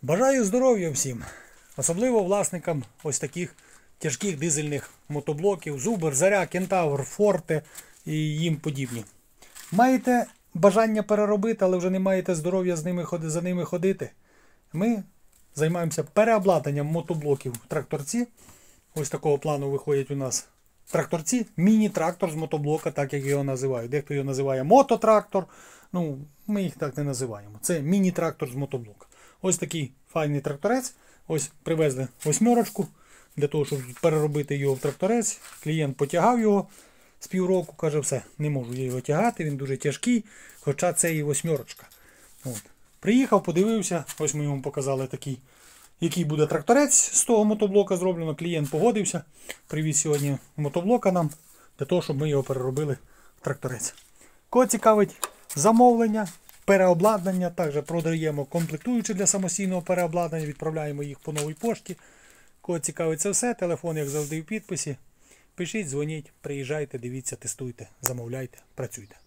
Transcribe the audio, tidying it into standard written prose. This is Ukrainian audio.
Бажаю здоров'я всім, особливо власникам ось таких тяжких дизельних мотоблоків, Зубр, Заря, Кентавр, Форте і їм подібні. Маєте бажання переробити, але вже не маєте здоров'я за ними ходити? Ми займаємося переобладнанням мотоблоків в тракторці. Ось такого плану виходять у нас тракторці. Міні-трактор з мотоблока, так як його називають. Дехто його називає мототрактор. Ну, ми їх так не називаємо. Це міні-трактор з мотоблока. Ось такий файний тракторець. Ось привезли восьмерочку для того, щоб переробити його в тракторець. Клієнт потягав його з півроку, каже, все, не можу я його тягати, він дуже тяжкий, хоча це і восьмерочка. От. Приїхав, подивився, ось ми йому показали такий, який буде тракторець з того мотоблока зроблено. Клієнт погодився, привіз сьогодні мотоблока нам, для того, щоб ми його переробили в тракторець. Кого цікавить замовлення, переобладнання, також продаємо комплектуючі для самостійного переобладнання, відправляємо їх по новій пошті. Кого цікавить це все, телефон, як завжди, в підписі. Пишіть, дзвоніть, приїжджайте, дивіться, тестуйте, замовляйте, працюйте.